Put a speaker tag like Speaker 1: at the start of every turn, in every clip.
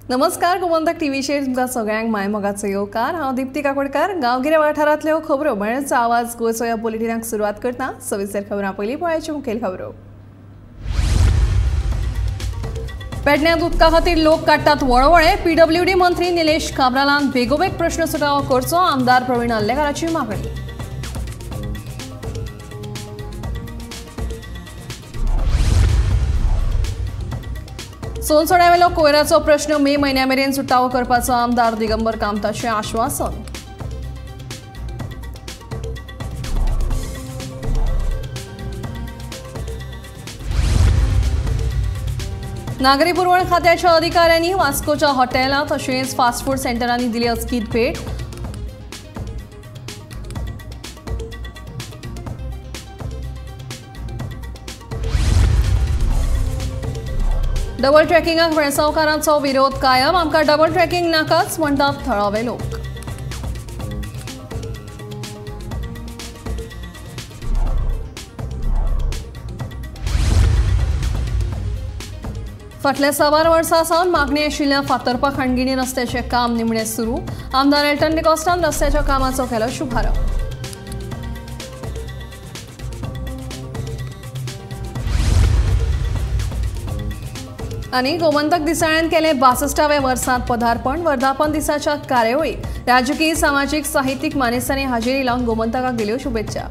Speaker 1: नमस्कार गोमंतक टीव्हीचेर तुमकां सगळ्यांक मायमोगाचो येवकार। हांव दिप्ती काकोडकर। गांवगिऱ्या वाठारांतल्यो खबरो म्हणजेच आवाज गोंयचो ह्या बुलेटिनाक सुरवात करता। सविस्तर खबरां पयलीं पळोवयाच्यो मुखेल खबरो। पेडण्यांत उदका खातीर लोक काडटात वळवळे। पीडब्ल्यूडी मंत्री निलेश काब्रालान बेगोबेग प्रश्न सुटावो करचो, आमदार प्रवीण आल्लेकाराची मागणी। सोनसड्यावेलो कोयराचो प्रश्न मे म्हयन्या मेरेन सुटावो करपाचो आमदार दिगंबर कामताचें आश्वासन। नागरी पुरवण खात्याच्या अधिकाऱ्यांनी वास्कोच्या हॉटेलां तशेंच फास्ट फूड सेंटरांनी दिली अचकीत भेट। डबल ट्रॅकिंगाक वेळसावकारांचो विरोध कायम। आमकां डबल ट्रॅकिंग नाकाच म्हणटात थळावे लोक। फाटल्या 6 वर्सां सावन मागणी आशिल्ल्या फातर्पा खणगिणी रस्त्याचें काम निमणें सुरू। आमदार एल्टन डिकॉस्टान रस्त्याच्या कामाचो केलो शुभारंभ। आनी गोमंतक दिसाळ्यान केले 62व्या वर्सांत पदार्पण। वर्धापन दिसाच्या कार्यावळीक राजकीय सामाजीक साहित्यीक मानेस्तांनी हाजेरी लावन गोमंतकाक दिल्यो शुभेच्छा।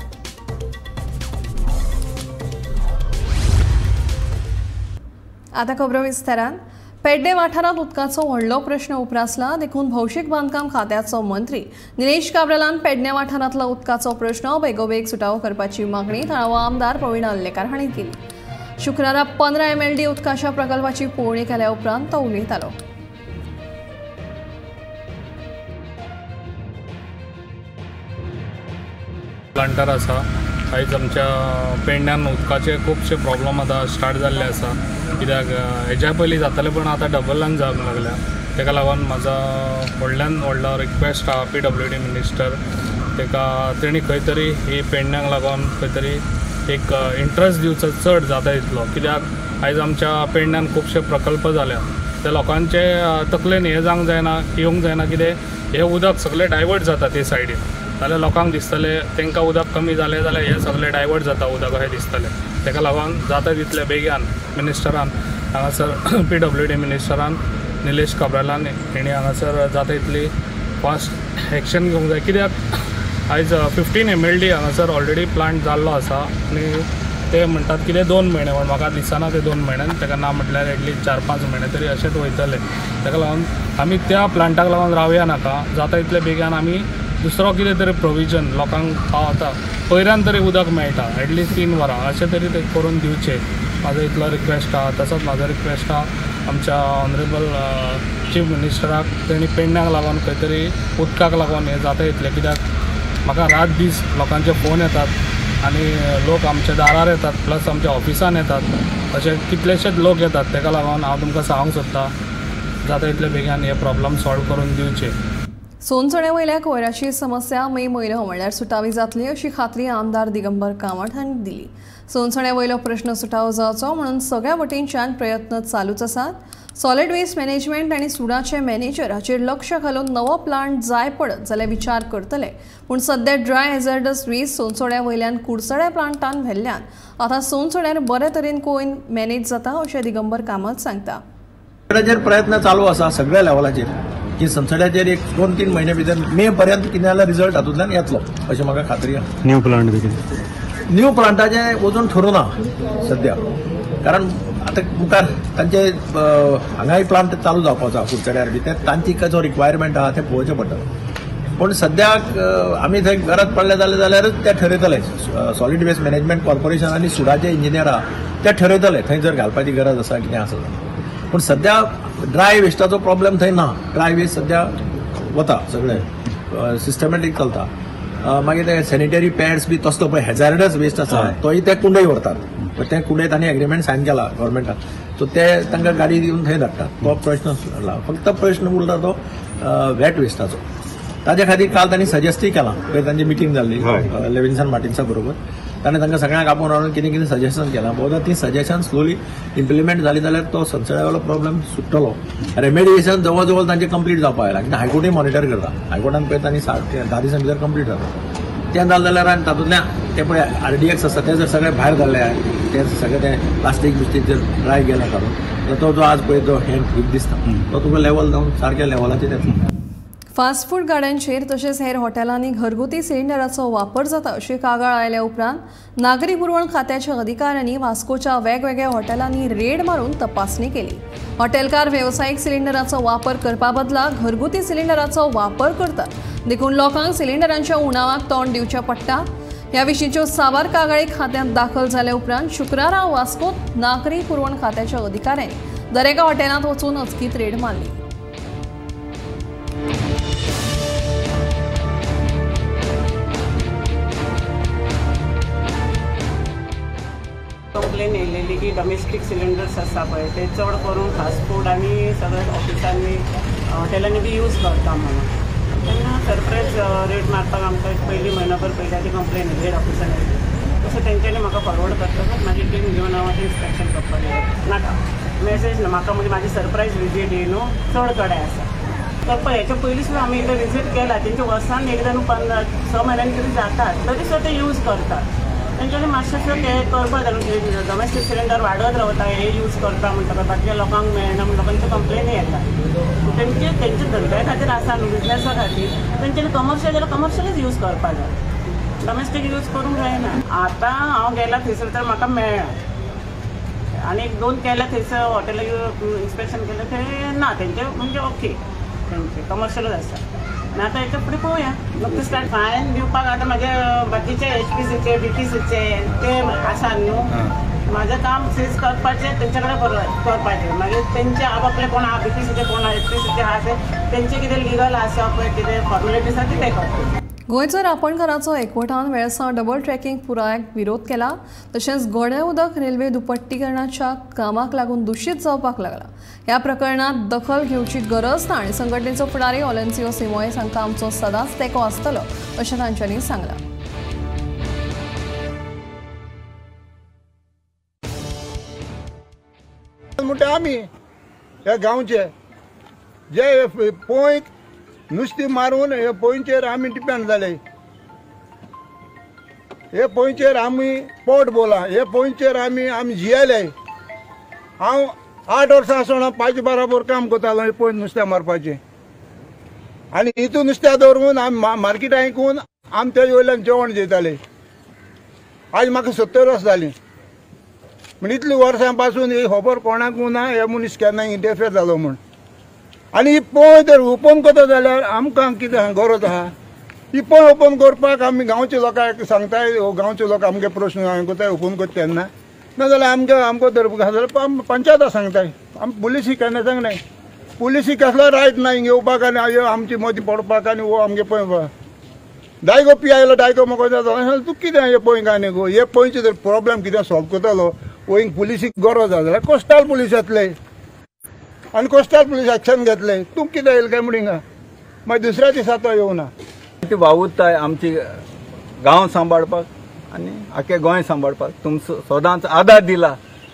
Speaker 1: आता खबरो विस्तारान। पेडणे वाठारांत उदकाचो व्हडलो प्रश्न उप्रासला, देखून भौशीक बांदकाम खात्याचो मंत्री निलेश काब्रालान पेडणे वाठारांतलो उदकाचो प्रश्न बेगोबेग सुटावो करपाची मागणी थळावो आमदार प्रवीण आल्लेकार हांणी केली। शुक्रारा 15 MLD उदकाच्या प्रकल्पाची पळोवणी केल्या उपरांत तो उलयतालो।
Speaker 2: प्लांटर आसा आयज आमच्या पेडण्यान उदकाचे खूबशे प्रॉब्लम आतां स्टार्ट जाल्ले आसा, कित्याक हेज्या पयलीं जाताले पण आतां डबलान जावंक लागल्या। तेका लागून म्हाजो व्हडल्यान व्हडलो रिक्वेस्ट आहा PWD मिनिस्टर तेणी खंय तरी ही पेडण्यांक लागून खंय तरी एक इंट्रस्ट दिवचो चड जाता दिसलो, कित्याक आयज आमच्या पेडण्यान खुबशे प्रकल्प जाल्या त्या लोकांचे तकलेन हें जावंक जायना, येवंक जायना, कितें हें उदक सगळें डायवर्ट जाता ते सायडीन, जाल्यार लोकांक दिसतलें तांकां उदक कमी जालें जाल्यार हें सगळें डायवर्ट जाता उदक अशें दिसतलें। तेका लागून जाता तितले बेगीन मिनिस्टरान हांगासर PWD मिनिस्टरान निलेश काब्रालान हेणी हांगासर जाता तितली फास्ट एक्शन घेवंक जाय, कित्याक आयज 15 MLD हांगासर ऑलरेडी प्लांट जाल्लो आसा आनी ते म्हणटात कितें 2 म्हयने, पण म्हाका दिसना ते 2 म्हयन्यान, ताका ना म्हटल्यार एटलीस्ट 4-5 म्हयने तरी अशेंच वयतले। ताका लागून आमी त्या प्लांटाक लागून रावया नाका, जाता तितले बेगीन आमी दुसरो कितें तरी प्रोविजन लोकांक पावता, पयऱ्यान तरी उदक मेळटा एटलीस्ट 3 वरां अशें तरी ते करून दिवचे, म्हाजो इतलो रिक्वेस्ट आहा। तसोच म्हाजो रिक्वेस्ट आहा आमच्या ऑनरेबल चीफ मिनिस्टराक, तेणी पेडण्याक लागून खंय तरी उदकाक लागून हें जाता इतलें, कित्याक म्हाका रात दीस लोकांचे फोन येतात आनी लोक आमच्या दारार येतात, प्लस आमच्या ऑफिसान येतात, अशे कितलेशेच लोक येतात। तेका लागून हांव तुमकां सांगूंक सोदतां जाता तितले बेगीन हे प्रॉब्लम सॉल्व करून दिवचे।
Speaker 1: सोनसड्या वयल्या कोयराची समस्या मे म्हयनो म्हणल्यार सुटावी जातली अशी खात्री आमदार दिगंबर कामत हांणी दिली। सोनसड्या वयलो प्रश्न सुटावो जावचो म्हणून सगळ्या वटेनच्यान प्रयत्न चालूच आसात। सॉलिड वेस्ट मॅनेजमेंट आनी सुडाचे मॅनेजर हाचेर लक्ष घालून नवो प्लांट जाय पडत जाल्यार विचार करतले, पूण सध्या ड्राय हॅझार्डस वेस्ट सोनसड्या वयल्यान कुडचड्या प्लांटान व्हेल्ल्यान आतां सोनसड्यार बरे तरेन कोयन मॅनेज जाता अशें दिगंबर कामत सांगता।
Speaker 3: प्रयत्न चालू आसा सगळ्या लेवलाचेर की संसदाचेर एक 2-3 म्हयने भितर मे पर्यंत कितें जाल्यार रिजल्ट हातूंतल्यान येतलो अशी म्हाका खात्री आसा। न्यू प्लांटाचें वचून ठरूना सध्या, कारण आतां मुखार तांचे हांगाय प्लांट चालू जावपाचो आसा कुडचड्यार बी, तांची जो रिक्वायरमेंट आहा तें पळोवचें पडटा। पूण सद्याक आमी थंय गरज पडले जाल्यारच ते ठरयतले, सॉलिड वेस्ट मॅनेजमेंट कॉर्पोरेशन आनी सुडाचे इंजिनियर आहा ते ठरयतले थंय जर घालपाची गरज आसा कितें आसा। पूण सध्या ड्राय वेस्टाचो प्रॉब्लेम थंय ना, ड्राय वेस्ट सध्या वता सगळें सिस्टमॅटीक चलता। मागीर ते सॅनिटरी पॅड्स बी तसलो पळय हॅझार्डस वेस्ट आसा तोय ते कुंडय व्हरतात, ते कुंडय तांणी एग्रीमेंट सायन केला गव्हर्मेंटान, सो ते तांकां गाडी दिवन थंय धाडटात, तो प्रश्न सुटला। फक्त प्रश्न उरला तो वेट वेस्टाचो, ताजे खातीर काल तांणी सजेस्टूय केला, तांची मिटींग जाल्ली लेविन्सन मार्टिन्सा बरोबर, ताणें तांकां सगळ्यांक आपोवन हाडून कितें कितें सजेशन केलां. बहुधा ती सजेशन स्लोली इम्प्लिमेंट जाली जाल्यार तो संसदेवालो प्रॉब्लेम सुट्टलो. रेमेडिएशन जवळ जवळ तांचे कंप्लीट जावपाक आयला, कित्याक हायकोर्टूय मॉनिटर करता. हायकोर्टान पळयता आनी 10 दिसां भितर कंप्लीट जाता. तें जालें जाल्यार आनी तातूंतल्यान ते पळय RDX आसा ते जर सगळे भायर जाल्ले ते सगळे ते प्लास्टीक बिस्टीक जर ड्राय गेला काडून तर तो जो आज पळय तो हे ठीक दिसता तो तुका लेवल जावन सारक्या लेवलाचेर येतलो.
Speaker 1: फास्ट फूड गाड्यांचेर तशेंच हेर हॉटेलांनी घरगुती सिलिंडराचो वापर जाता अशी कागाळ आयल्या उपरांत नागरी पुरवण खात्याच्या अधिकाऱ्यांनी वास्कोच्या वेगवेगळ्या हॉटेलांनी रेड मारून तपासणी केली. हॉटेलकार वेवसायीक सिलिंडराचो वापर करपा बदला घरगुती सिलिंडराचो वापर करतात, देखून लोकांक सिलिंडरांच्या उणावाक तोंड दिवचें पडटा. ह्या विशींच्यो साबार कागाळी खात्यांत दाखल जाल्या उपरांत शुक्रारा वास्कोत नागरी पुरवण खात्याच्या अधिकाऱ्यांनी दरेका हॉटेलांत वचून अचकीत रेड मारली.
Speaker 4: कंप्लेन येयलेली की डोमेस्टीक सिलिंडर्स आसा पळय ते चड करून फास्ट फूड आनी सगळे ऑफिसांनी हॉटेलांनी बी यूज करता म्हणून. तेन्ना सरप्रायज रेट मारपाक आमकां पयलीं म्हयनोभर पयलीं ती कंप्लेन हेड ऑफिसान येयली. तसो तेंच्यांनी म्हाका फॉरवर्ड करतकच म्हाजी टीम घेवन हांव आतां इन्स्पेक्शन करपाक गेलें. नाका मेसेज म्हाका म्हणजे म्हाजी सरप्रायज विजीट ही न्हू चड कडेन आसा. करपा हेच्या पयलीं सुद्दां आमी एकदां विजीट केला. तेंच्या वर्सान एकदां न्हू 6 म्हयन्यांनी तरी जातात तरी सुद्दां ते यूज करतात. तेंच्यांनी मातशें ते करपा जाय. डोमेस्टीक सिलिंडर वाडत रावता हे यूज करता म्हणटकच बाकीच्या लोकांक मेळना म्हणून लोकांच्यो कंप्लेनी येता. तेंचे धंद्या खातीर आसा न्हू बिजनेसा खातीर तेंच्यांनी कमर्शियल जाल्यार कमर्शियलूच यूज करपा जाय, डोमेस्टीक यूज करूंक जायना. आतां हांव गेला थंयसर तर म्हाका मेळ्ळा आनी 1-2 केल्या थंयसर हॉटेला इन्स्पेक्शन केलें ते ना तेंचे म्हणजे ओके तेंचे कमर्शियलूच आसा. आनी आतां हेच्या फुडें पळोवया. नुकतें स्टार्ट फायन दिवपाक आतां म्हाजे बाकीचे HPCचे BTCचे ते आसा न्हू. म्हाजें काम सीज करपाचें तेंचे कडेन करपाचें. मागीर तेंचे आपले कोण आहा BTCचे कोण HPCचे आहा तेंचे कितें लिगल आसा पळय कितें फॉर्मेलिटीज आसा ती ते करता.
Speaker 1: गोंयचो रापणकाराचो एकवटान वेळसा डबल ट्रॅकिंग पुरायक विरोध केला. तशेंच गोडे उदक रेल्वे दुपट्टीकरणाच्या कामाक लागून दूषित जावपाक लागला. ह्या प्रकरणात दखल घेवची गरज ना आनी संघटनेचो फुडारी ऑलेन्सियो सिमोयस हांकां आमचो सदांच तेंको आसतलो अशें तांच्यांनी सांगलां.
Speaker 5: म्हणटा आमी ह्या गांवचे जे पोंयक नुस्तें मारून हे पोंयचेर आमी डिपेंड जाले. हे पोंयचेर आमी पोट भोला, हे पोंयचेर आमी जियेले. हांव 8 वर्सां आसतना 5 बराबर काम करतालो हे पोंय नुस्तें मारपाचें आनी हितून नुस्तें दवरून आमी मार्केटां विकून आमी तेजे वयल्यान जेवण जेयताले. आज म्हाका 70 वर्सां जालीं. म्हण इतलीं वर्सां पासून ही खबर कोणाकूय ना हे मनीस केन्ना इंटरफेर जालो म्हूण. आनी ही पोंय जर ओपन करता जाल्यार आमकां कितें गरज आहा. ही पोंय ओपन करपाक आमी गांवच्या लोकांक सांगताय गांवचे लोक आमगे प्रश्न हांवें कोताय ओपन करता तेन्ना नाजाल्यार आमकां धरपाक जाल्यार पंचायताक सांगताय. आमी पुलिसीक केन्ना सांगनाय. पुलिसीक कसलो रायट ना हिंगा येवपाक आनी आमची मदीं पडपाक आनी वो आमगे पळय डायगो पी आयलो डायगो म्हाका जाता तूं कितें हे पोंय काय न्ही गो हे पोंयचे जर प्रॉब्लेम कितें सॉल्व करतलो वो हिंग पुलिसीक गरज आसा जाल्यार कोस्टल पुलीस येतले आनी कोस्टल पुलीस एक्शन घेतले. तूं कितें येयलें काय म्हणून हिंगा मागीर दुसऱ्या दिसा तो येवना.
Speaker 6: ती वावुरताय आमची गांव सांबाळपाक आनी आख्खे गोंय सांबाळपाक तुमचो सदांच आदार दिला.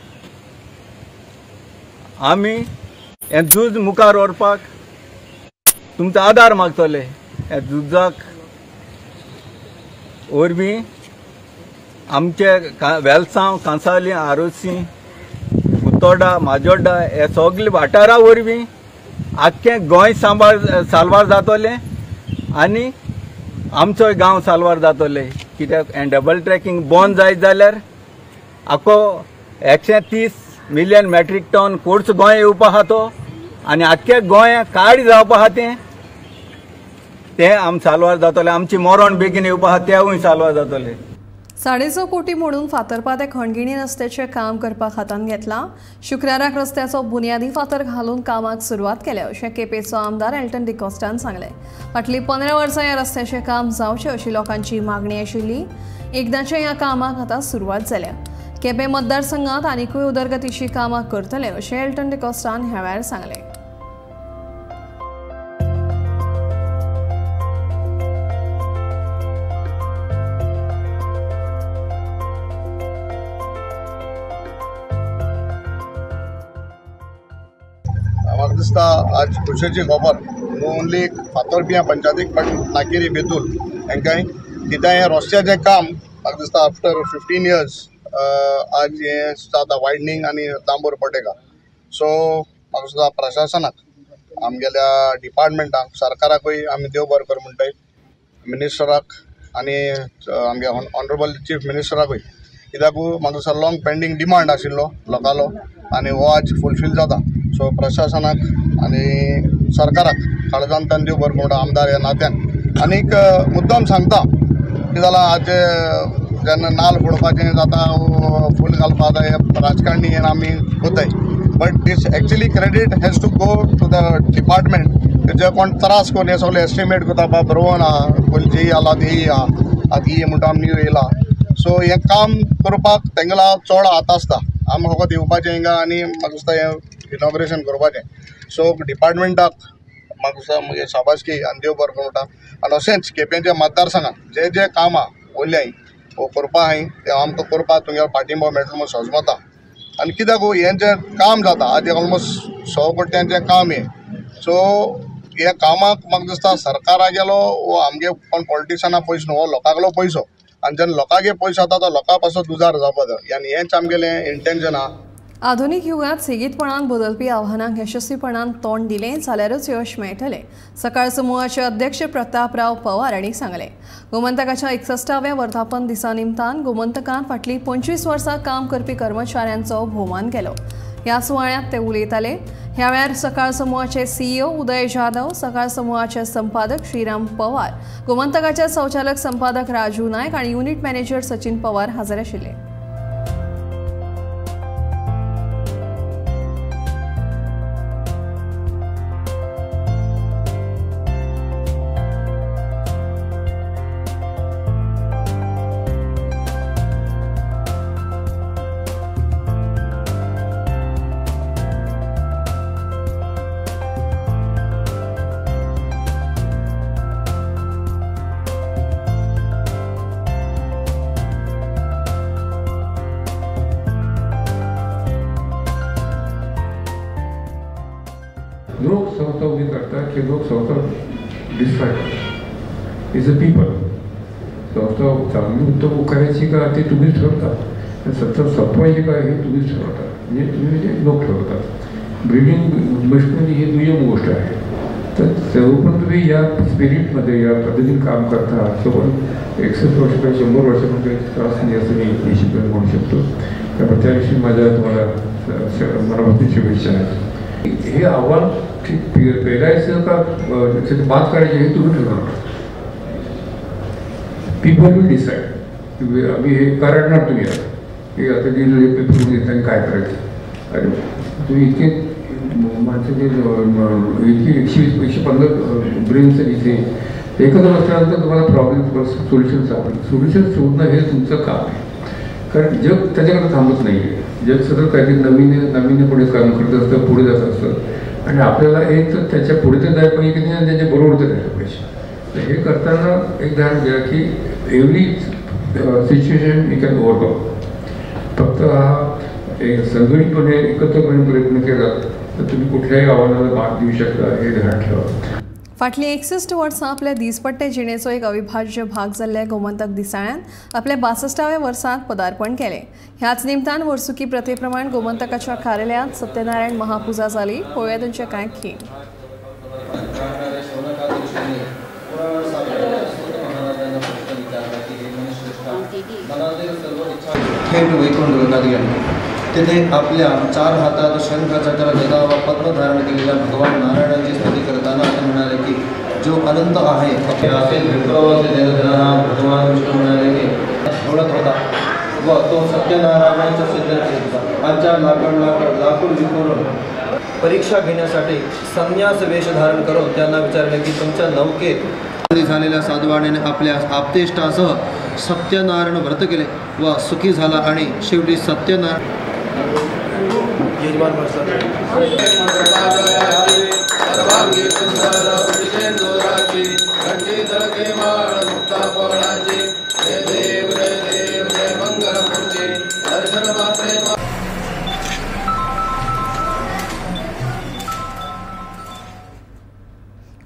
Speaker 6: आमी हें झूज मुखार व्हरपाक तुमचो आदार मागतले. हे झुजाक वरवीं आमचे वेलसांव कांसावली आरोसी उत्तोड्डा माजोड्डा हे सगळे वाठारा वरवीं आख्खें गोंय साल्वार जातलें आनी आमचोय गांव साल्वार जातले. कित्याक हें डबल ट्रॅकिंग बंद जायत जाल्यार आख्खो 130 million matric ton course Goa येवपा आहा तो आनी आख्ख्या गोंया काड जावपा आहा तें आम साल्वार जातलें. आमची मरण बेगीन येवपा आहा तेवूय साल्वार जातलें.
Speaker 1: 4.5 कोटी मोडून फातर्पा ते खणगिणी रस्त्याचें काम करपाक हातान घेतलां. शुक्राराक रस्त्याचो बुन्यादी फातर घालून कामाक सुरवात केल्या अशें केपेचो आमदार एल्टन डिकॉस्टान सांगलें. फाटलीं 15 वर्सां ह्या रस्त्याचें काम जावचें अशी लोकांची मागणी आशिल्ली. एकदांच्या ह्या कामाक आतां सुरवात जाल्या. केपें मतदारसंघात आनीकूय उदरगतीची कामां करतले अशें एल्टन डिकॉस्टान ह्या वेळार सांगलें.
Speaker 7: दिसता आज खुशेची खबर ओनली फातोरपिया पंचायतीक पण नाकेरी बेतूल हांकांय कित्याक हें रस्त्याचें काम म्हाका दिसता आफ्टर 15 years आज हें जाता वायडनींग आनी डांबोर पटेका. सो म्हाका दिसता प्रशासनाक आमगेल्या डिपार्टमेंटाक सरकाराकूय आमी देव बरें कर म्हणटाय, मिनिस्टराक आनी आमगे ऑनरेबल चीफ मिनिस्टराकूय, कित्याक म्हाका दिसता लॉंग पेंडींग डिमांड आशिल्लो लोकालो आनी हो आज फुलफील जाता. सो प्रशासनाक आनी सरकाराक काळजांतल्यान देव बरें म्हणटा आमदार ह्या नात्यान. आनीक मुद्दम सांगता कितें जालां आज जेन्ना नाल्ल फोडपाचें जाता फूल घालपा जाय राजकारणी हें आमी कोताय, but this actually credit has to go to the department जे कोण त्रास कोन्न हें सगळें एस्टिमेट कोता बाबा बरोवन आहा पयलीं जेई आला तेई आहा आतां ही म्हणटा आमी न्यू येयला. सो हें काम करपाक तेंगेला चड हात आसता. आमी फकत येवपाचें हिंगा आनी म्हाका दिसता हें इनॉग्रेशन करपाचें. सो डिपार्टमेंटाक म्हाका दिसता म्हगे शाबासकी आनी देव बरें म्हणटा. आनी अशेंच केपेंच्या मतदारसंघात जे जे काम आहा उरल्याय वो करपा हाय ते आमकां करपा तुमगे पाठिंबो मेळटलो म्हूण सोजमता. आनी कित्याक हें जें काम जाता आज ऑलमोस्ट 100 कोट्यांचें काम हें. सो ह्या कामाक म्हाका दिसता सरकारा गेलो वो आमगे कोण पॉलिटिशनां पयसो न्हू, हो लोकांगलो पयसो आनी जेन्ना लोकांगे पयसो जाता तो लोकां पासून उजार जावपा जाय आनी हेंच आमगेलें इंटेन्शन आहा.
Speaker 1: आधुनिक युगात सेगीतपणान बदलपी आव्हानांक यशस्वीपणान तोंड दिलें जाल्यारूच यश मेळटलें, सकाळ समूहाचे अध्यक्ष प्रतापराव पवार हांणी सांगलें. गोमंतकाच्या 61व्या वर्धापन दिसा निमतान गोमंतकांत फाटलीं 25 वर्सां काम करपी कर्मचाऱ्यांचो भोवमान केलो. ह्या सुवाळ्यात ते उलयताले. ह्या वेळार सकाळ समूहाचे CEO उदय जाधव, सकाळ समूहाचे संपादक श्रीराम पवार, गोमंतकाचे संचालक संपादक राजू नायक आनी युनिट मॅनेजर सचिन पवार हाजीर आशिल्ले.
Speaker 8: लोक संस्था उभी करतात की लोक संस्था डिस्ट्रॉय करतात. Is a people. संस्था चांगली उत्तम करायची का ते तुम्हीच ठरवतात, सत्ता संपवायची का हे तुम्हीच ठरवतात, म्हणजे तुम्ही जे लोक ठरवतात. ब्रिडिंग मशिनरी ही दुय्यम गोष्ट आहे. तर तेव्हा तुम्ही या स्पिरिटमध्ये या पद्धतीने काम करता. तो पण 61 वर्ष काही 100 वर्षामध्ये त्रास नाही असं मी निश्चितपणे म्हणू शकतो. त्यामुळे त्याविषयी माझ्या तुम्हाला मनापासून शुभेच्छा आहेत. हे आव्हान पेलायचं का बात करायची हे तुम्ही ठरवणार. People will decide. आम्ही हे करणार तुम्ही हे आता दिलेले पेपर देताना काय करायचं. अरे तुम्ही इतके माणसाचे इतके 120-115 ब्रेन्स इथे एकत्र असल्यानंतर तुम्हाला प्रॉब्लेम सोल्युशन सापडेल. सोल्युशन शोधणं हे तुमचं काम आहे. कारण जग त्याच्याकडे थांबत नाही आहे. जग सतत काहीतरी नवीन पुढे काम करत असतं, पुढे जात असतं आणि आपल्याला एक तर त्याच्या पुढे तर जायला पाहिजे की नाही त्याच्या बरोबर तर जायला पाहिजे. तर हे करताना एक ध्यान द्या की every situation you can overcome. फक्त हा एक संघटितपणे एकत्रपणे प्रयत्न केला तर तुम्ही कुठल्याही आव्हानाला मात देऊ शकता हे ध्यान ठेवा.
Speaker 1: फाटली 61 वर्सां आपल्या दिसपट्टे जिणेचो एक अविभाज्य भाग जाल्ल्या गोमंतक दिसाळ्यान आपल्या 62व्या वर्सांत पदार्पण केलें. ह्याच निमतान वर्सुकी प्रथे प्रमाण गोमंतकाच्या कार्यालयांत सत्यनारायण महापुजा जाली. पळोवया तांचे कांय खीण.
Speaker 9: थेट वैकुंठ लोकात गेले. तेथे आपल्या 4 हातात शंखचक्र गदा व पद्म धारण केलेल्या भगवान नारायणाची स्तुती करताना ते म्हणाले की जो अनंत आहे असेल भगवान विष्णू म्हणाले की ओळख होता व तो सत्यनारायणाचा सिद्ध होता. आजच्या लाकूड विकून परीक्षा घेण्यासाठी संन्यास वेश धारण करून त्यांना विचारले की तुमच्या नौकेत झालेल्या साधवाण्याने आपल्या आप्तेष्टासह सत्यनारायण व्रत केले व सुखी झाला आणि शेवटी सत्यनारायण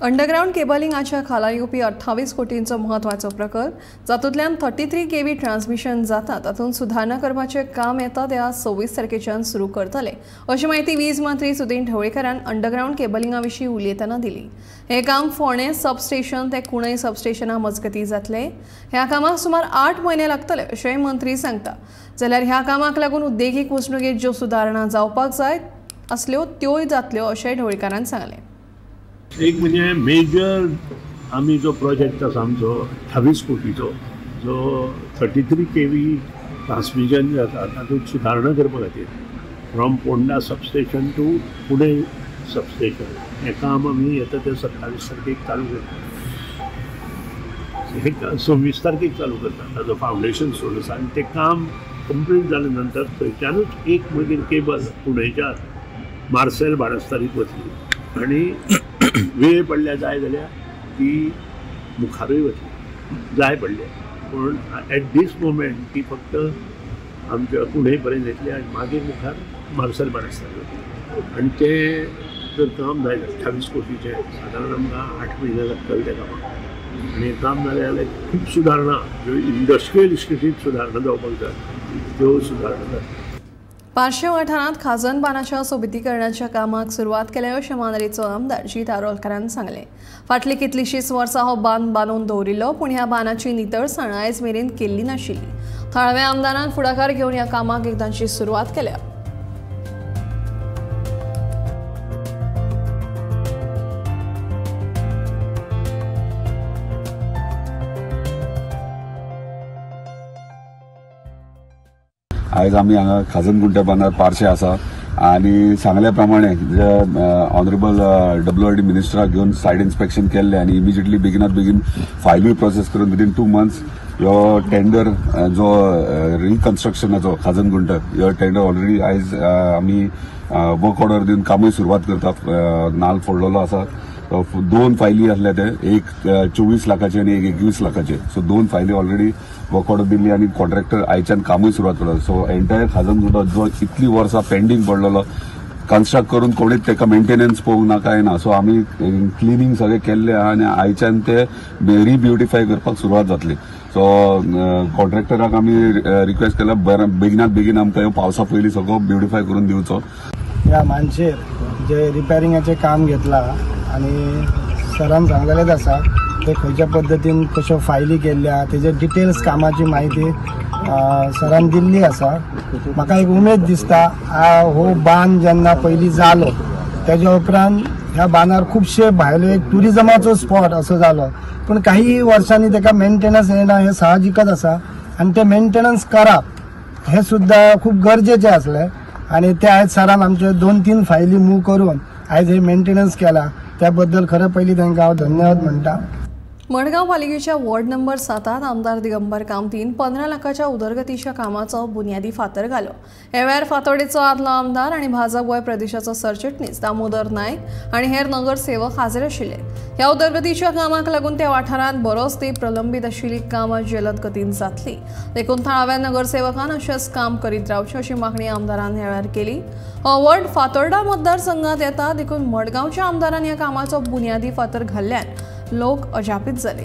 Speaker 1: अंडरग्राउंड केबलिंगाच्या खाला येवपी 28 कोटींचो म्हत्वाचो प्रकल्प, जातूंतल्यान 33 kV ट्रान्समिशन जाता, तातूंत सुधारणा करपाचें काम येता त्या 26 तारखेच्यान सुरू करतले, अशी माहिती वीज मंत्री सुदीन ढवळीकारान अंडरग्राउंड केबलिंगा विशीं उलयतना दिली. हे काम फोंडे सबस्टेशन ते कुणय सबस्टेशना मजगतीं जातले. ह्या कामाक सुमार 8 म्हयने लागतले अशेंय मंत्री सांगता. जाल्यार ह्या कामाक लागून उद्देगीक वचणुकेत ज्यो सुदारणा जावपाक जाय असल्यो त्योय जातल्यो अशेंय ढवळीकारान सांगलें.
Speaker 10: एक म्हणजे मेजर आम्ही जो प्रोजेक्ट आसा आमचो 28 कोटीचो, जो 33 kV ट्रान्समिशन जाता तातूंत सुदारणा करपा खातीर from Ponda substation to Pune substation हें काम आमी येता ते 27 तारखेक चालू करता. हे 26 तारखेक चालू करता. ताजो फावंडेशन सोड आसा आनी तें काम कंप्लीट जाले नंतर थंयच्यानूच एक मागीर केबल पुणेच्यान मार्सेल बाणस्तारीक वतली आनी वेळ पडल्या जाय जाल्यार ती मुखारूय वतली जाय पडले. पूण एट दीस मोमेंट ती फक्त आमच्या पुणे पर्यंत येतली आनी मागीर मुखार मार्सेल बाणस्तारीक वतली. आनी ते जर काम जाय 28 कोटीचें सादारण आमकां 8 म्हयने लागतले त्या कामाक. आनी हें काम जालें जाल्यार खूब सुदारणा ज्यो इंडस्ट्रियल स्टेटींत सुदारणा जावपाक जाय त्यो सुदारणा जाय.
Speaker 1: पार्शे वाठारांत खाजन बांदाच्या सोबितीकरणाच्या कामाक सुरवात केल्या अशें मांद्रेचो आमदार जीत आरोलकारान सांगलें. फाटलीं कितलींशींच वर्सां हो बांद बांदून दवरिल्लो, पूण ह्या बांदाची नितळसाण आयज मेरेन केल्ली नाशिल्ली. थळाव्या आमदारान फुडाकार घेवन ह्या कामाक एकदांची सुरवात केल्या.
Speaker 11: आयज आमी हांगा खाजन गुंट्या बांदार पार्शे आसा आनी सांगल्या प्रमाणे जे ऑनरेबल WRD मिनिस्टराक घेवन सायट इन्स्पेक्शन केल्ले आनी इमिजिएटली बेगीन फायलूय प्रोसेस करून विदीन 2 months ह्यो टेंडर जो रिकन्स्ट्रक्शनाचो खाजन गुंट ह्यो टेंडर ऑलरेडी आयज आमी वर्क ऑर्डर दिवन कामूय सुरवात करता. नाल फोडलेलो आसा. 2 फायली आसले ते, एक 24 लाखाचे आनी एक 21 लाखाचे. सो 2 फायली ऑलरेडी वर्क ऑर्डर दिल्ली आनी कॉन्ट्रॅक्टर आयच्यान कामूय सुरवात करता. सो एंटायर खाजन गुंट जो इतली वर्सां पेंडींग पडलेलो कन्स्ट्रक्ट करून कोणीच ताका मेंटेनन्स पळोवंक ना काय ना. सो आमी क्लिनींग सगळें केल्लें आहा आनी आयच्यान ते रिब्युटिफाय करपाक सुरवात जातली. सो कॉन्ट्रॅक्टराक आमी रिक्वेस्ट केला बेगिनात बेगीन आमकां ह्यो पावसा पयलीं सगळो ब्युटिफाय करून दिवचो.
Speaker 12: ह्या मानशेर जे रिपेरिंगाचें काम घेतलां आनी सरान सांगलेलेच आसा ते खंयच्या पद्दतीन कश्यो फायली केल्ल्या तेजे डिटेल्स कामाची म्हायती सरान दिल्ली आसा. म्हाका एक उमेद दिसता हो बांद जेन्ना पयलीं जालो तेज्या उपरांत ह्या बांदार खुबशे भायले एक ट्युरिजमाचो स्पॉट असो जालो, पूण काही वर्सांनी ताका मेंटेनन्स येना हें साहजिकच आसा आनी ते मेंटेनन्स करप हें सुद्दां खूब गरजेचें आसलें. आनी ते आयज सरान आमच्यो 2-3 फायली मूव करून आयज हे मेंटेनन्स केला त्या बद्दल खरें पयलीं तांकां हांव धन्यवाद म्हणटा.
Speaker 1: मडगांव पालिकेच्या वॉर्ड नंबर 7 आमदार दिगंबर कामतीन 15 लाखाच्या उदरगतीच्या कामाचो बुन्यादी फातर घालो. ह्या वेळार फातोडेचो आदलो आमदार आनी भाजप गोंय प्रदेशाचो सरचिटणीस दामोदर नायक आनी हेर नगरसेवक हाजीर आशिल्ले. ह्या उदरगतीच्या कामाक लागून त्या वाठारांत बरोच तेंप प्रलंबीत आशिल्लीं कामां जलद गतीन जातलीं. देखून थळाव्या नगरसेवकान अशेंच काम करीत रावचें अशी मागणी आमदारान ह्या वेळार केली. हो वॉर्ड फातोर्डा मतदारसंघात येता, देखून मडगांवच्या आमदारान ह्या कामाचो बुन्यादी फातर घाल्ल्यान लोक अजापीत जाले.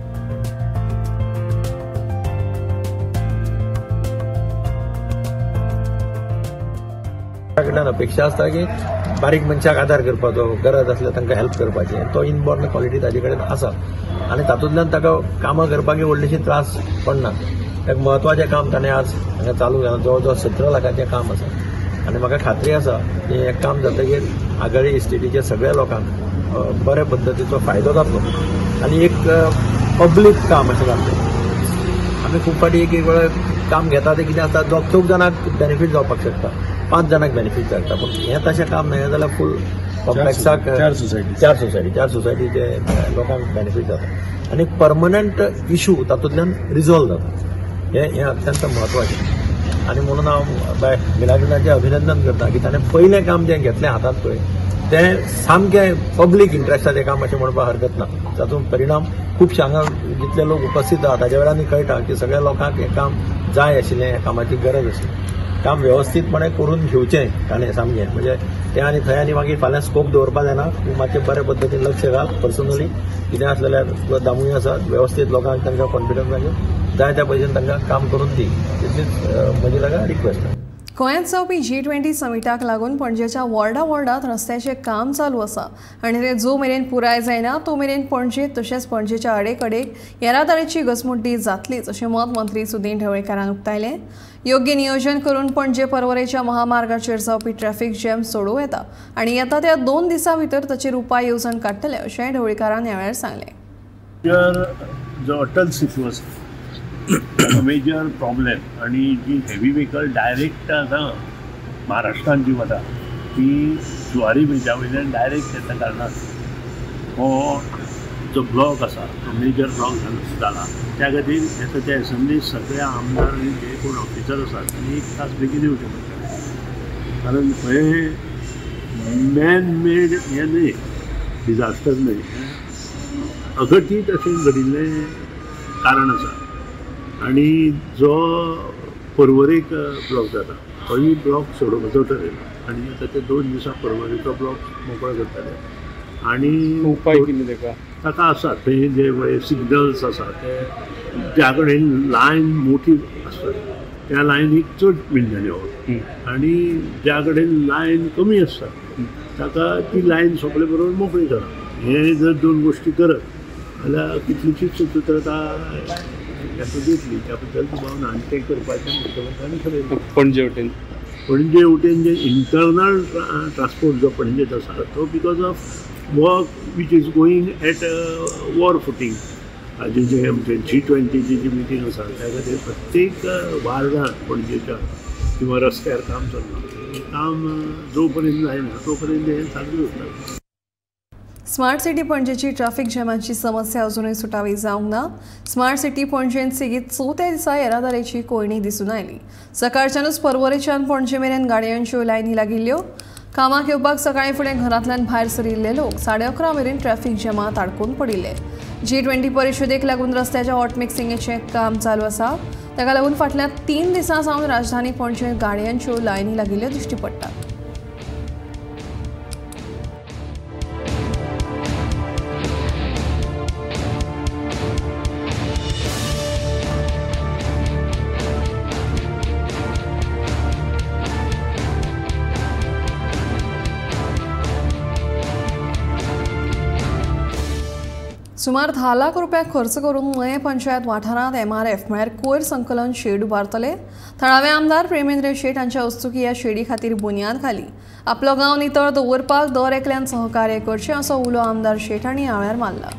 Speaker 3: अपेक्षा आसता की बारीक मनशाक आदार करपाचो, गरज आसल्यार तांकां हेल्प करपाचें, तो इनबॉर्न क्वॉलिटी ताजे कडेन आसा आनी तातूंतल्यान ताका कामां करपाक व्हडलेशे त्रास पडना. एक म्हत्वाचें काम ताणें आज हांगा चालू केलां, जवळ जवळ 17 लाखाचें काम आसा आनी म्हाका खात्री आसा की हें काम जातकीर आगळे इस्टेटीच्या सगळ्या लोकांक बऱ्या पद्दतीचो फायदो जातलो आनी एक पब्लीक काम अशें जातलें. आमी खूब फाटी एक वेळार काम घेता ते कितें आसता 2 जाणांक बेनिफीट जावपाक शकता, 5 जाणांक बेनिफीट जाता, पूण हें तशें काम न्हय जाल्यार फूल कॉम्प्लेक्साक 4 सोसायटीचे लोकांक बेनिफीट जाता आनी परमनंट इशू तातूंतल्यान रिजॉल्व जाता. हें अत्यंत म्हत्वाचें आनी म्हणून हांव बाय मिलाग्रिनाचें अभिनंदन करता की ताणें पयलें काम जें घेतलें हातांत पळय तें सामकें पब्लीक इंट्रस्टाचें काम अशें म्हणपाक हरकत ना. तातूंत परिणाम खुबशे हांगा जितले लोक उपस्थित आहात ताच्या वेळार कळटा की सगळ्या लोकांक हें काम जाय आशिल्लें, ह्या कामाची गरज आशिल्ली. काम वेवस्थीतपणे करून घेवचें ताणें सामकें, म्हणजे ते आनी थंय आनी मागीर फाल्यां स्कोप दवरपा जायना. तूं मातशें बऱ्या पद्दतीन लक्ष घाल पर्सनली कितें आसलेल्यार तुका दामूय आसा वेवस्थीत लोकांक तांकां कॉन्फिडन्स घालून जाय त्या पद्दतीन तांकां काम करून दी. तितलीच म्हजी ताका रिक्वेस्ट.
Speaker 1: गोंयांत जावपी G20 समिटाक लागून पणजेच्या वॉर्डांत रस्त्याचें काम चालू आसा आनी ते जो मेरेन पुराय जायना तो मेरेन पणजे तशेंच पणजेच्या आडेकडेक येरादारीची घसमुट्टी जातलीच अशें मत मंत्री सुदीन ढवळकारान उक्तायलें. योग्य नियोजन करून पणजे पर्वरेच्या महामार्गाचेर जावपी ट्रॅफिक जॅम सोडूं येता आनी येता त्या 2 दिसां भितर ताचेर उपाय येवजण काडटले अशेंय ढवळकारान ह्या वेळार सांगलें.
Speaker 10: जो अटल सेतू आसा मेजर प्रॉब्लेम आणि जी हेवी व्हेकल डायरेक्ट आता महाराष्ट्रात जी वता ती जुवारी ब्रिजा वयल्यान डायरेक्ट येता कारणान हो जो ब्लॉक आसा तो मेजर ब्लॉक जाला. त्या खातीर त्याच्या एसेंब्ली सगळ्या आमदार आनी जे कोण ऑफिसर आसात तांणी 1 तास बेगीन येवचें पडटलें. कारण थंय मॅन मेड हें न्हय, डिजास्टर न्हय, अघटीत अशें घडिल्लें कारण आसा. आणि जो पर्वरेक ब्लॉक जाता तोय ब्लॉक सोडोवपाचो ठरयला आनी आता ते 2 दिसां पर्वरेचो ब्लॉक मोकळो करतले. आनी
Speaker 2: उपाय कितें
Speaker 10: ताका आसा थंय जे सिग्नल्स आसा ते त्या कडेन लायन मोठी आसता त्या लायनीक चड मिनटांनी वता आनी ज्या कडेन लायन कमी आसता ताका ती लायन सोंपले बरोबर मोकळी करप. हे जर 2 गोश्टी करत जाल्यार कितलीशीच स्वतंत्रता दितली. त्या बद्दल भावना आनी ते करपाचें मुख्यमंत्र्यांनी ठरयलें. पणजे वटेन जे इंटरनल ट्रान्सपोर्ट जो पणजेत आसा तो because of work which is going at war footing. हाजे जे आमचे G20 जी मिटींग आसा त्या खातीर प्रत्येक वार्डांत पणजेच्या किंवा रस्त्यार काम चल्लां. काम जो पर्यंत जायना तो पर्यंत हें चालू उरता.
Speaker 1: स्मार्ट सिटी पणजेची ट्रॅफिक जॅमाची समस्या अजूनही सुटावी जावंक ना. स्मार्ट सिटी पणजेन सेगीत 4थ्या दिसा येरादारीची कोयणी दिसून आयली. सकाळच्यानूच पर्वरेच्यान पणजे मेरेन गाडयांच्यो लायनी लागिल्ल्यो. कामाक येवपाक सकाळी फुडें घरांतल्यान भायर सरिल्ले लोक 11:30 मेरेन ट्रॅफिक जॅमात आडकून पडिल्ले. G20 परिशदेक लागून रस्त्याच्या हॉट मिक्सिंगेचें काम चालू आसा. ताका लागून फाटल्या 3 दिसां सावन राजधानी पणजेंत गाडयांच्यो लायनी लागिल्ल्यो दिश्टी पडटात. सुमार 10 लाख रुपया खर्च करून नये पंचायत वाठारांत MRF म्हळ्यार कोयर संकलन शेड उबारतले. थळावे आमदार प्रेमेंद्र शेट हांच्या हस्तुकी ह्या शेडी खातीर बुनयाद घाली. आपलो गांव नितळ दवरपाक दर एकल्यान सहकार्य करचें असो उलो आमदार शेट हांणी ह्या वेळार मारला.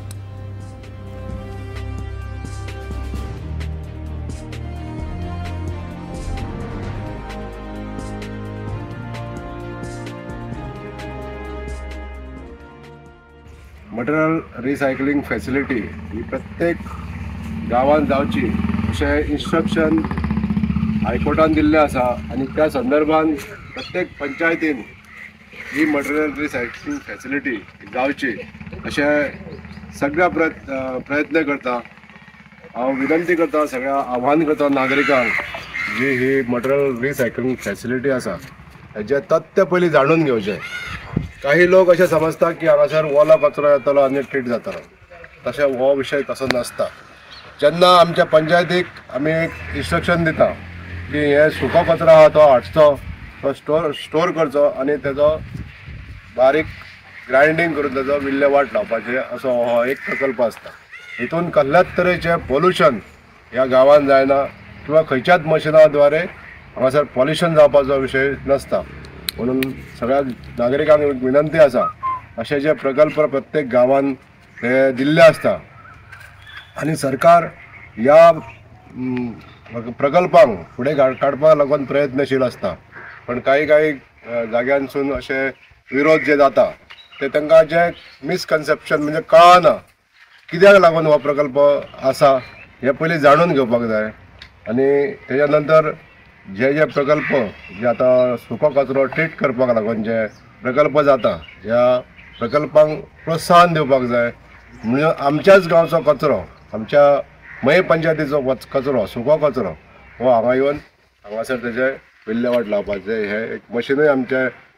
Speaker 13: मटेरियल रिसायकलिंग फॅसिलिटी ही प्रत्येक गांवांत जावची अशें इन्स्ट्रक्शन हायकोर्टान दिल्लें आसा आनी त्या संदर्भान प्रत्येक पंचायतीन ही मटेरियल रिसायकलिंग फॅसिलिटी जावची अशें सगळ्या प्रयत्न करता. हांव विनंती करता, सगळ्या आव्हान करता नागरिकांक जी ही मटेरियल रिसायकलिंग फॅसिलिटी आसा हेजें तथ्य पयलीं जाणून घेवचें. काही लोक अशें समजता की हांगासर ओलो कचरो येतलो आनी ट्रीट जातलो. तशें हो विशय तसो नसता. जेन्ना आमच्या पंचायतीक आमी एक इन्स्ट्रक्शन दिता की हे सुको कचरो आहा तो हाडचो, तो स्टोर करचो आनी तेजो बारीक ग्रायंडींग करून तेजो विल्हेवाट लावपाचें असो हो एक प्रकल्प आसता. हितून कसल्याच तरेचें पोल्युशन ह्या गांवांत जायना किंवा खंयच्याच मशिना द्वारे हांगासर पॉल्युशन जावपाचो विशय नसता. म्हणून सगळ्या नागरिकांक विनंती आसा अशे जे प्रकल्प प्रत्येक गांवांत हे दिल्ले आसता आनी सरकार ह्या प्रकल्पांक फुडें काडपाक लागून प्रयत्नशील आसता. पण काही जाग्यांसून अशे विरोध जे जाता ते तांकां जे मिसकन्सेप्शन म्हणजे कळना कित्याक लागून हो प्रकल्प आसा हे पयलीं जाणून घेवपाक जाय. आनी तेच्या नंतर जे प्रकल्प जे आता सुको कचरो ट्रीट करपाक लागून जे प्रकल्प जाता ह्या प्रकल्पांक प्रोत्साहन दिवपाक जाय. म्हणजे आमच्याच गांवचो कचरो, आमच्या मये पंचायतीचो कचरो, सुको कचरो हो हांगा येवन हांगासर तेजे विल्हेवाट लावपाचें हे एक मशीनूय आमचे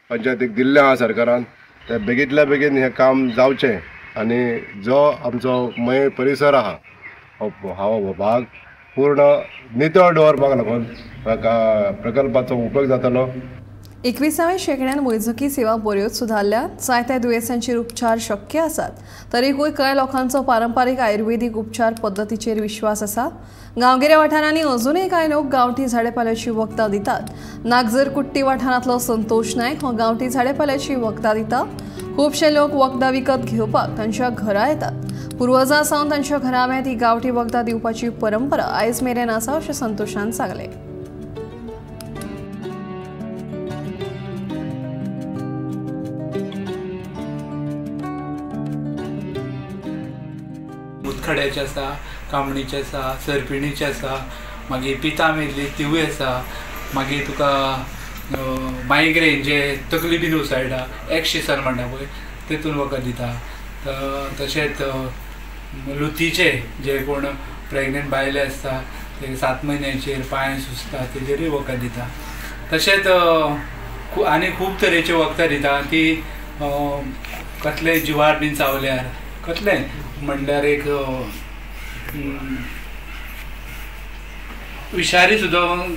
Speaker 13: पंचायतीक दिल्लें आहा सरकारान ते बेगींतल्या बेगीन हें काम जावचें आनी जो आमचो मय परिसर आहा हो भाग पूर्ण नितळ दवरपाक लागून प्रकल्पाचो उपयोग जातलो.
Speaker 1: 21व्या शेंकड्यान वैजकी सेवा बऱ्योच सुदारल्यात. जायत्या दुयेंसांचेर उपचार शक्य आसात. तरीकूय कांय लोकांचो पारंपारीक आयुर्वेदीक उपचार पद्दतीचेर विश्वास आसा. गांवगिऱ्या वाठारांनी अजूनय कांय लोक गांवठी झाडेपाल्याची वखदां दितात. नागजरकुट्टी वाठारांतलो संतोष नायक हो गांवठी झाडेपाल्याची वखदां दिता. खुबशे लोक वखदां विकत घेवपाक तांच्या घरा येतात. पुर्वजां सावन तांच्या घराव्यांत ही गांवठी वखदां दिवपाची परंपरा आयज मेरेन आसा अशें संतोशान सांगलें.
Speaker 14: मुतखड्याचे आसा, कामणीचे आसा, सरपिणीचे आसा, मागीर पिता मेल्ली तिवूय आसा, मागीर तुका मायग्रेन जे तकली बीन उसायडा एक्सिसन म्हणटा पळय तेतून वखद दिता. तशेंच लुतीचे जे कोण प्रेग्नेंट बायले आसता ते 7 म्हयन्याचेर पांय सुजता तेजेरूय वखद दिता. तशेंच आनी खूब तरेची वखदां दिता ती कसले जिवार बीन चावल्यार कसले म्हणल्यार एक विषारी सुद्दां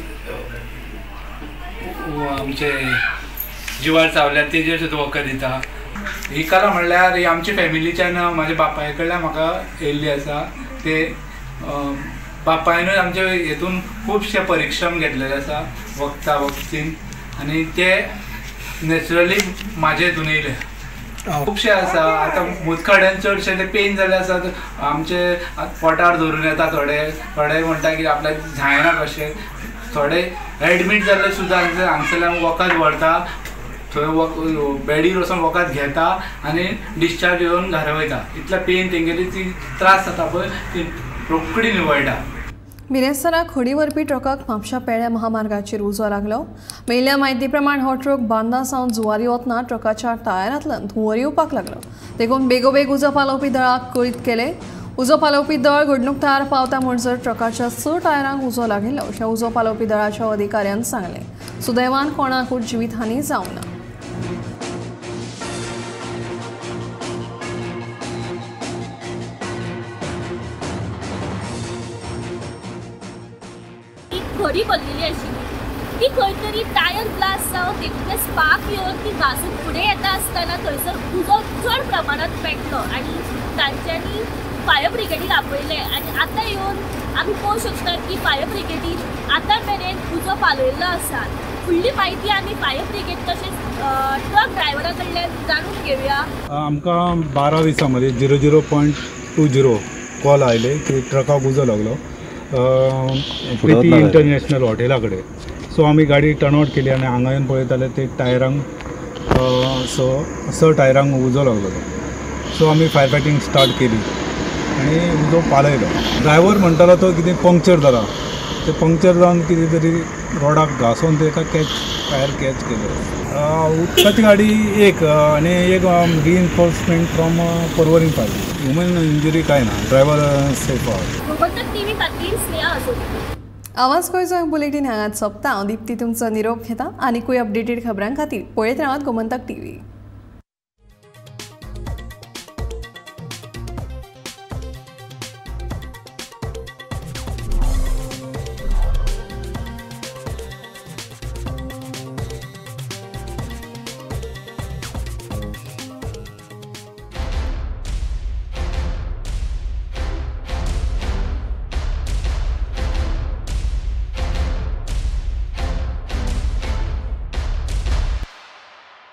Speaker 14: आमचे जिवार चावल्यार तेजेर सुद्दां वखद दिता. ही कला म्हणल्यार ही आमच्या फॅमिलीच्यान म्हाज्या बापाय कडल्यान म्हाका येयल्ली आसा. ते बापायनूय आमचे हेतून खुबशे परिश्रम घेतलेले आसा वखदां वखदीन आनी ते नॅचरली म्हाजे हितून येयले. खुबशे आसा आतां मुतखड्यान चडशे ते पेन जाले आसा आमचे पोटार धरून येता. थोडे म्हणटा की आपल्याक जायना कशें. थोडे एडमीट जाल्ले सुद्दां हांगसरल्यान वखद व्हरता थंय बेडीर वचून वखद घेता आनी डिस्चार्ज येवन घरा वयता. इतल्या पेन तेंगेली ती त्रास जाता पळय ती रोखडी निवळटा.
Speaker 1: मिरेस्तारा खडी व्हरपी ट्रकाक म्हापशा पेड्या महामार्गाचेर उजो लागलो. मेयल्ल्या म्हायती प्रमाण हो ट्रक बांदा सावन जुवारी वतना ट्रकाच्या टायरांतल्यान धुंवर येवपाक लागलो. देखून बेगोबेग उजो पालोवपी दळाक कळीत केले. उजो पालोवपी दळ घडणूक थळार पावता म्हणसर ट्रकाच्या 6 टायरांक उजो लागिल्लो अशें उजो पालोवपी दळाच्या अधिकाऱ्यान सांगलें. सुदैवान कोणाकूच जिवीतहानी जावंक ना.
Speaker 15: घडी बदलेली आशिल्ली ती खंय तरी टायर ब्लास्ट जावन तेतूंतले स्पार्क येवन ती घासून फुडें येता आसतना थंयसर उजो चड प्रमाणांत पेटलो आनी तांच्यांनी फायर ब्रिगेडीक आपयले. आनी आतां येवन आमी पळोवंक शकतात की फायर ब्रिगेडीन आतां मेरेन उजो पालयल्लो आसा. फुडली म्हायती आमी फायर ब्रिगेड तशेंच ट्रक ड्रायव्हरा कडल्यान जाणून घेवया.
Speaker 16: आमकां 12:20 मध्ये 00.20 कॉल आयले की ट्रकाक उजो लागलो प्रीती इंटरनॅशनल हॉटेला कडेन. सो आमी गाडी टर्नआउट केली आनी हांगा येवन पळयताले ते टायरांक 6 टायरांक उजो लागलो. सो आमी फायर फायटींग स्टार्ट केली आनी उजो पालयलो. ड्रायव्हर म्हणटालो तो कितें पंक्चर जाला ते पंक्चर जावन कितें तरी रोडाक घासून ताका फायर कॅच केलो. उदकाची गाडी एक आनी एक रिइन्फोर्समेंट फ्रॉम पर्वरी पावली. ह्युमन इंजुरी कांय ना. ड्रायव्हर सेफ आहा.
Speaker 1: आवाज गोंयचो बुलेटीन हांगाच सोंपता. हांव दिप्ती तुमचो निरोप घेता. आनीकूय अपडेटेड खबरां खातीर पळयत रावात गोमंतक TV.